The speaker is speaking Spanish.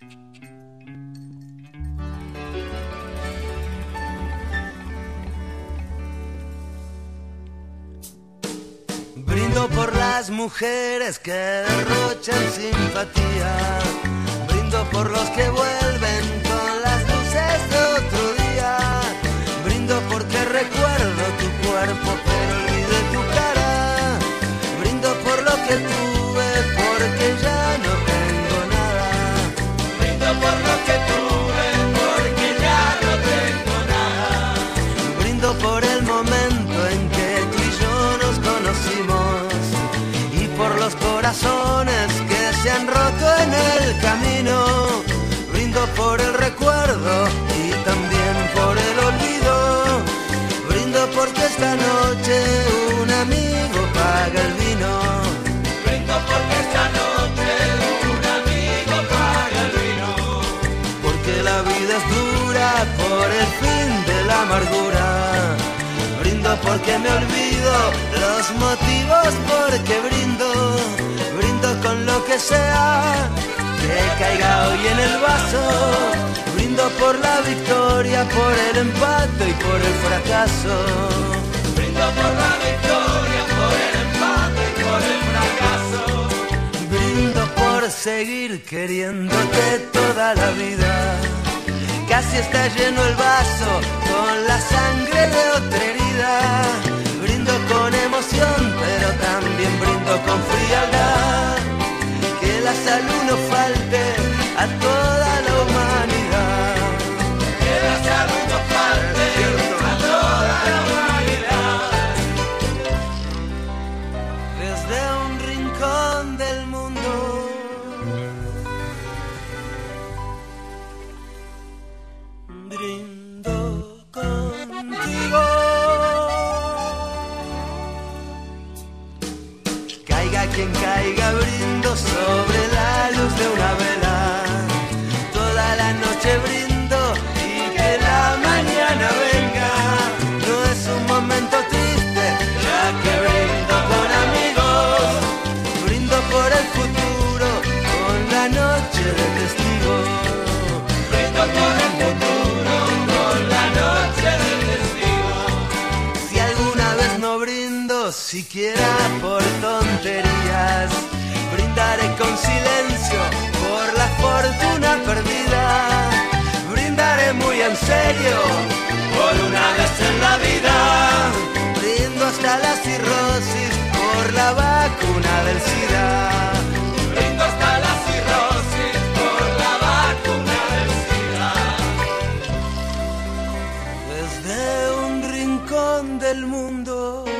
Brindo por las mujeres que derrochan simpatía. Brindo por los que vuelven con las luces de otro día. Brindo porque recuerdo tu cuerpo pero olvidé tu cara. Brindo por lo que tuve porque ya no tengo nada. Brindo por lo que tuve porque ya no tengo nada. Brindo por el momento en que tú y yo nos conocimos y por los corazones que se han roto en el camino. Brindo por el recuerdo y también por el olvido. Brindo porque esta noche un amigo paga el vino. Brindo porque esta noche un amigo paga el vino. Porque la vida es dura por el fin de la amargura. Brindo porque me olvido los motivos porque brindo. Brindo con lo que sea que caiga hoy en el vaso. Brindo por la victoria, por el empate y por el fracaso. Brindo por la victoria, por el empate y por el fracaso. Brindo por seguir queriéndote toda la vida. Casi está lleno el vaso con la sangre de otra herida. Brindo con emoción, pero también brindo con frialdad. Que la salud no falte a toda la humanidad. Que la salud no falte a toda la humanidad. Desde un rincón del mundo brindo contigo. Caiga quien caiga, brindo sobre la luz de una vela. Toda la noche brindo y que la mañana venga. No es un momento triste, ya que brindo con amigos. Brindo por el futuro, con la noche de testigo. Brindo por el futuro, con la noche del testigo. Si alguna vez no brindo, siquiera por tonterías, brindaré con silencio por la fortuna perdida. Brindaré muy en serio por una vez en la vida. Brindo hasta la cirrosis por la vacuna del SIDA. Brindo hasta la cirrosis por la vacuna del SIDA. Desde un rincón del mundo